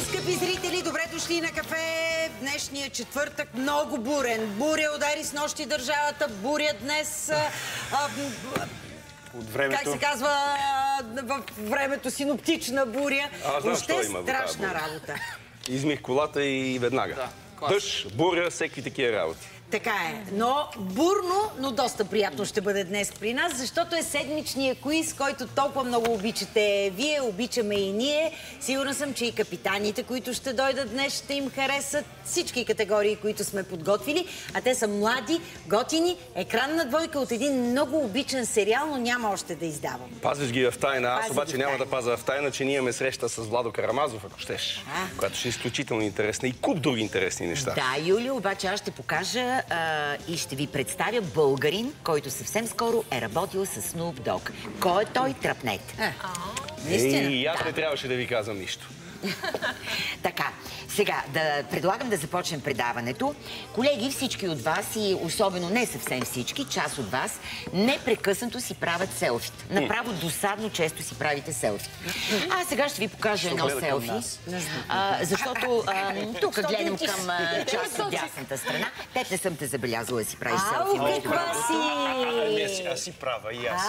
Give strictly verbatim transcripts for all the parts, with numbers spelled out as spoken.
Скъпи зрители, добре дошли на кафе. Днешния четвъртък много бурен. Буря удари с нощи държавата, буря днес. А, а, От времето. Как се казва в времето, синоптична буря. А, знам, Въобще що има страшна работа. Измих колата и веднага. Да, дъжд, буря, всеки такива работи. Така е. Но бурно, но доста приятно ще бъде днес при нас, защото е седмичния квиз, който толкова много обичате вие, обичаме и ние. Сигурна съм, че и капитаните, които ще дойдат днес, ще им харесат всички категории, които сме подготвили. А те са млади, готини, екранна двойка от един много обичан сериал, но няма още да издавам. Пазиш ги в тайна. Аз Пази обаче ги няма в тайна. да пазя в тайна, че ние имаме среща с Владо Карамазов, ако щеш. Която ще е изключително интересна и куп други интересни неща. Да, Юли, обаче аз ще покажа а, и ще ви представя българин, който съвсем скоро е работил с Snoop Dogg. Кой е той? Тръпнете. Наистина. И аз не трябваше да ви казвам нищо. Така, сега да предлагам да започнем предаването. Колеги, всички от вас и особено не съвсем всички, част от вас, непрекъснато си правят селфита. Направо досадно често си правите селфита. А сега ще ви покажа едно селфи. А, защото а, тук гледам към а, част от дясната страна. Теб не съм те забелязала да си правиш селфи. Ау, каква си! Аз си права и аз.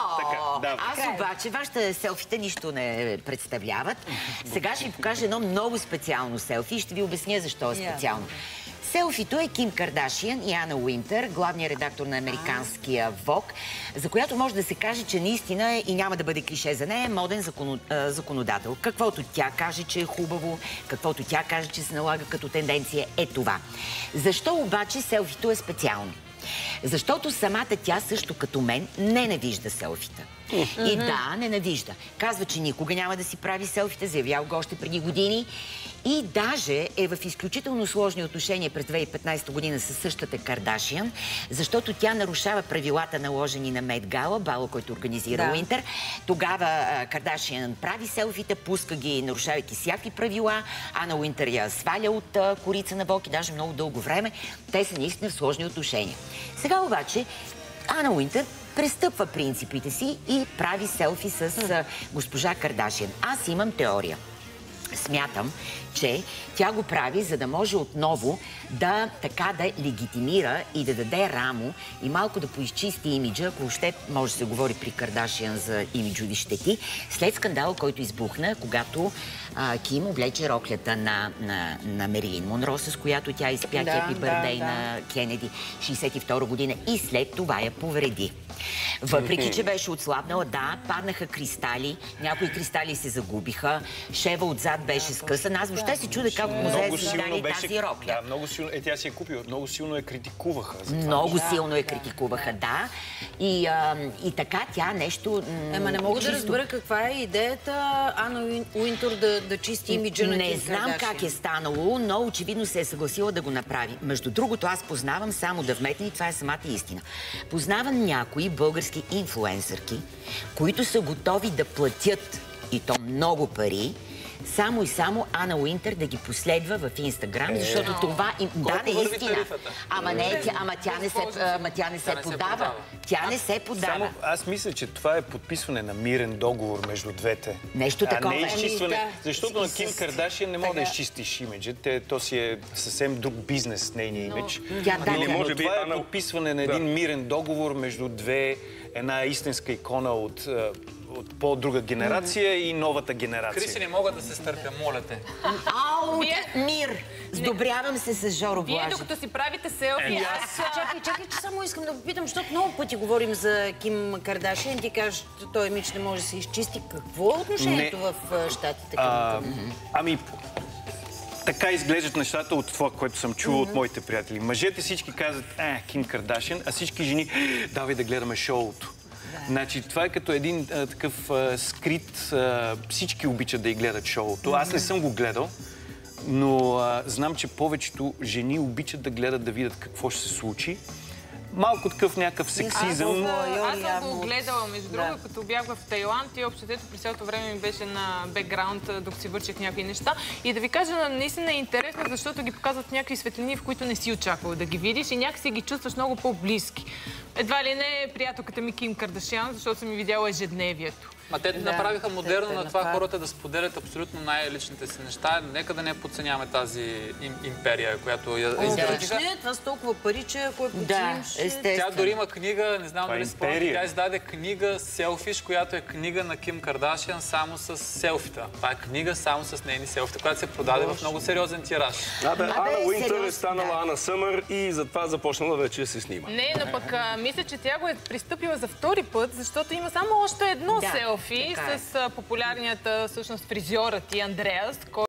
Аз обаче, вашите селфита нищо не представляват. Сега ще ви покажа едно много специално селфи и ще ви обясня защо е специално. Селфито е Ким Кардашиан и Ана Уинтър, главният редактор на американския Vogue, за която може да се каже, че наистина е, и няма да бъде клише за нея, моден законо, а, законодател. Каквото тя каже, че е хубаво, каквото тя каже, че се налага като тенденция, е това. Защо обаче селфито е специално? Защото самата тя също като мен ненавижда селфита. И да, ненавижда. Казва, че никога няма да си прави селфита, заявял го още преди години. И даже е в изключително сложни отношения през две хиляди и петнадесета година със същата Кардашиан, защото тя нарушава правилата, наложени на Мет Гала, бала, който организира да. Уинтър. Тогава а, Кардашиан прави селфита, пуска ги, нарушавайки всякакви правила. Ана Уинтър я сваля от а, корица на Vogue и даже много дълго време. Те са наистина в сложни отношения. Сега обаче Ана Уинтър престъпва принципите си и прави селфи с а, госпожа Кардашиан. Аз имам теория. Смятам, че тя го прави, за да може отново да така да легитимира и да даде рамо и малко да поизчисти имиджа, ако въобще може да се говори при Кардашиан за имиджови щети, след скандала, който избухна, когато а, Ким облече роклята на, на, на Мерилин Монро, с която тя изпя да, Happy Birthday да, на да. Кенеди шейсет и втора година и след това я повреди. Въпреки, че беше отслабнала, да, паднаха кристали, някои кристали се загубиха, шева отзад беше скъсан. Аз въобще се чудя как от музея си дали тази рокля. Да, много силно, е, тя си е купила, много силно я критикуваха. За това. Много силно я критикуваха, да. И, а, и така тя нещо... Ема не мога да разбера каква е идеята Ана Уинтър да, да чисти имиджа на Ким Не знам как е станало, но очевидно се е съгласила да го направи. Между другото, аз познавам само да вметна и това е самата истина. Познавам някои български инфлуенсърки, които са готови да платят, и то много пари, само и само Ана Уинтър да ги последва в Инстаграм, е, защото е, това им... Да, наистина. Ама, не, тя, ама тя не се, ама тя не се тя подава. подава. Тя не се подава. Само, аз мисля, че това е подписване на мирен договор между двете. Нещо такова. А не изчистване. Да. Защото на Ким Кардашиан не може да изчистиш имиджа. То си е съвсем друг бизнес, нейния имидж. Тя, да, но, да. но това е подписване на един мирен договор между две, една истинска икона от... от по-друга генерация mm-hmm. и новата генерация. Криси, не мога да се стърпя, моля те. Ау, Вие... мир! Сдобрявам се с Жоро Блажев. Вие докато си правите селфи, е, аз... Чакай, чакай, че само искам да попитам, защото много пъти говорим за Ким Кардашиан. Ти кажеш, той имидж не може да се изчисти. Какво е отношението не... в щатите към а, Ами, така изглеждат нещата от това, което съм чувал mm-hmm. от моите приятели. Мъжете всички казват, е, Ким Кардашиан, а всички жени, давай да гледаме шоуто. Значи, това е като един а, такъв а, скрит... А, всички обичат да й гледат шоуто. Аз не съм го гледал, но а, знам, че повечето жени обичат да гледат да видят какво ще се случи. Малко такъв някакъв сексизъм. Аз съм го гледала, между другото, да. Като бях в Тайланд и общото през цялото време ми беше на бекграунд, докато си върших някакви неща. И да ви кажа, наистина е интересно, защото ги показват някакви светлини, в които не си очаквал да ги видиш и някакси ги чувстваш много по-близки. Едва ли не приятелката ми Ким Кардашиан, защото съм ми видяла ежедневието. Ма те Да, направиха модерно те на това направят. хората да споделят абсолютно най-личните си неща. Нека да не подценяваме тази им, империя, която я изградиха. Не, това с толкова пари, че ако я Да, подценим, ще... естествено. Тя дори има книга, не знам Това е дали спомняте, империя. тя издаде книга Селфиш, която е книга на Ким Кардашиан само с селфита. Това е книга само с нейни селфита, която се продаде в много сериозен тираж. Абе, Ана Уинтър сериозно, е станала да. Ана Съмър и затова започнала вече да се снима. Не, но пък а, мисля, че тя го е пристъпила за втори път, защото има само още едно Да, селфи така е. с а, популярният а, всъщност фризьорът и Андреас,